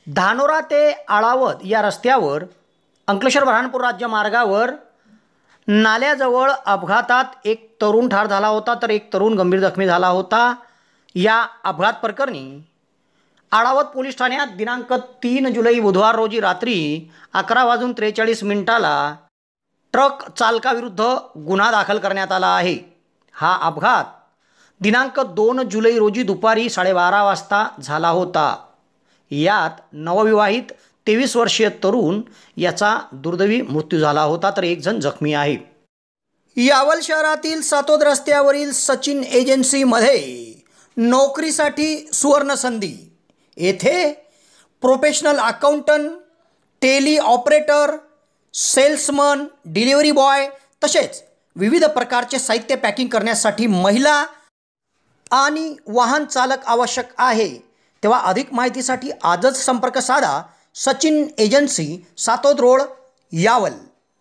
धानोरा ते आळावद या रस्त्यावर अंकलेश्वर बऱ्हाणपूर राज्य मार्गावर नाल्याजवळ अपघातात एक तरुण ठार झाला होता तर एक तरुण गंभीर जखमी झाला होता। या अपघात प्रकरणी आळावद पोलीस ठाण्यात दिनांक 3 जुलै बुधवार रोजी रात्री 11:43 ट्रक चालकाविरुद्ध गुन्हा दाखल करण्यात आला आहे। हा अपघात दिनांक 2 जुलै रोजी दुपारी 12:30 वाजता झाला होता। यात नवविवाहित 23 वर्षीय तरुण याचा दुर्दैवी मृत्यू झाला होता तर एक जण जखमी आहे। यावल शहरातील सातोद रस्त्यावरील सचिन एजन्सीमध्ये नोकरीसाठी सुवर्ण संधी। येथे professional accountant, tally operator, salesman, delivery boy तसेच विविध प्रकारचे साहित्य पॅकिंग करण्यासाठी महिला आणि वाहन चालक आवश्यक आहे। तेव्हा अधिक माहितीसाठी आजच संपर्क साधा। Sachin agency, Satod road, Yawal.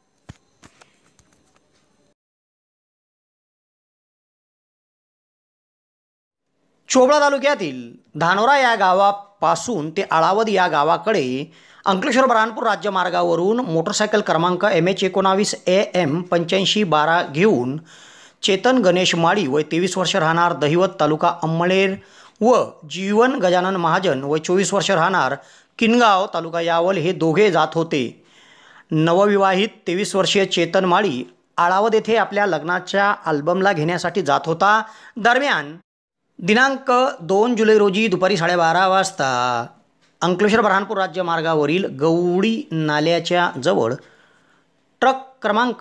चोपडा तालुक्यातील धानोरा या गावापासून ते आळावद या गावाकडे अंकलेश्वर बऱ्हाणपूर राज्य मार्गावरून मोटरसायकल क्रमांक MH19 AM 8512 घेऊन चेतन गणेश माळी वय 23 वर्ष राहणार दहिवत तालुका अंमळनेर व जीवन गजानन महाजन वय 24 वर्ष राहणार किनगाव तालुका यावल हे दोघे जात होते। नवविवाहित 23 वर्षीय चेतन माळी आळावद येथे आपल्या लग्नाच्या अल्बमला घेण्यासाठी जात होता। दरम्यान दिनांक 2 जुलै रोजी दुपारी 12:30 वाजता अंकलेश्वर बऱ्हाणपूर राज्य मार्गावरील गवडी नाल्याच्या जवळ ट्रक क्रमांक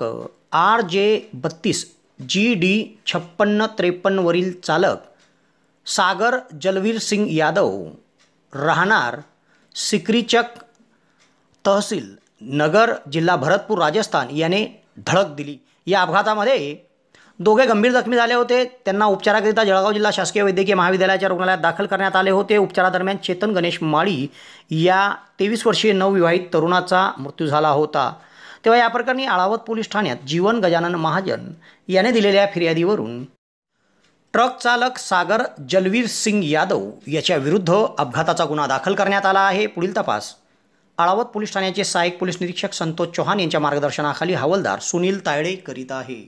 RJ32 GD 5653 वरील चालक सागर जलवीर सिंग यादव राहणार सिकरीचक तहसील नगर जिल्हा भरतपूर राजस्थान याने धडक दिली। या अपघातामध्ये दोघे गंभीर जखमी झाले होते। त्यांना उपचाराकरिता जळगाव जिल्हा शासकीय वैद्यकीय महाविद्यालयाच्या रुग्णालयात दाखल करण्यात आले होते। उपचारादरम्यान चेतन गणेश माळी या 23 वर्षीय नवविवाहित तरुणाचा मृत्यू झाला होता। तेव्हा या प्रकरणी आळावद पोलीस ठाण्यात जीवन गजानन महाजन याने दिलेल्या फिर्यादीवरून ट्रक चालक सागर जलवीर सिंग यादव याच्या विरुद्ध अपघाताचा गुन्हा दाखल करण्यात आला आहे। पुढील तपास आळावद पोलीस ठाण्याचे सहाय्यक पोलीस निरीक्षक संतोष चौहान यांच्या मार्गदर्शनाखाली हवालदार सुनील तायडे करीत आहे।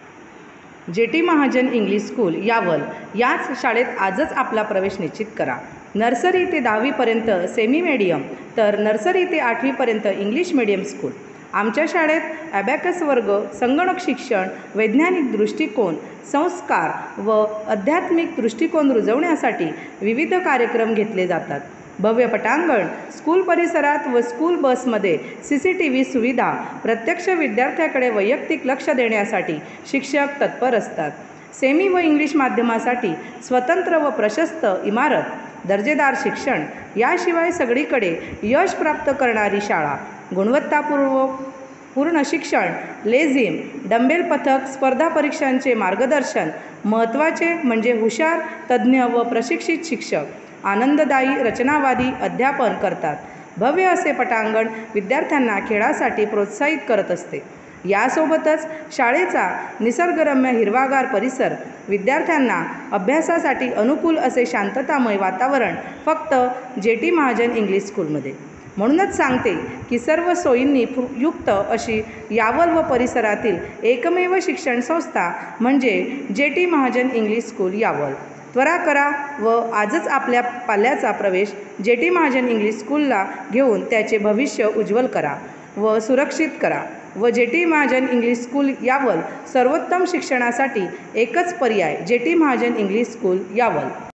JT Mahajan English school Yawal याच शाळेत आजच आपला प्रवेश निश्चित करा। नर्सरी ते 10वी पर्यंत सेमी मीडियम तर नर्सरी ते 8वी पर्यंत इंग्लिश मीडियम स्कूल। आमच्या शाळेत ॲबॅकस वर्ग, संगणक शिक्षण, वैज्ञानिक दृष्टिकोन, संस्कार व आध्यात्मिक दृष्टिकोन रुजवण्यासाठी विविध कार्यक्रम घेतले जातात। भव्य पटांगण, स्कूल परिसरात व स्कूल बसमध्ये CCTV सुविधा, प्रत्यक्ष विद्यार्थ्याकडे वैयक्तिक लक्ष देण्यासाठी शिक्षक तत्पर असतात। सेमी व इंग्लिश माध्यमासाठी स्वतंत्र व प्रशस्त इमारत, दर्जेदार शिक्षण, याशिवाय सगळीकडे यश प्राप्त करणारी शाळा, गुणवत्तापूर्ण शिक्षण, लेझिम, डंबेल पथक, स्पर्धा परीक्षांचे मार्गदर्शन, महत्त्वाचे म्हणजे हुशार, तज्ज्ञ व प्रशिक्षित शिक्षक, आनंददायी रचनावादी अध्यापन करतात। भव्य असे पटांगण विद्यार्थ्यांना खेळासाठी प्रोत्साहित करत असते। यासोबतच शाळेचा निसर्गरम्य हिरवागार परिसर, विद्यार्थ्यांना अभ्यासासाठी अनुकूल असे शांततामय वातावरण फक्त JT महाजन इंग्लिश स्कूलमध्ये। म्हणूनच सांगते की सर्व सोयींनी युक्त अशी यावल व परिसरातील एकमेव शिक्षण संस्था म्हणजे JT Mahajan English school Yawal. त्वरा करा व आजच आपल्या पाल्याचा प्रवेश JT महाजन इंग्लिश स्कूलला घेऊन त्याचे भविष्य उज्ज्वल करा व सुरक्षित करा व JT Mahajan English school Yawal सर्वोत्तम शिक्षणासाठी एकच पर्याय JT Mahajan English school Yawal.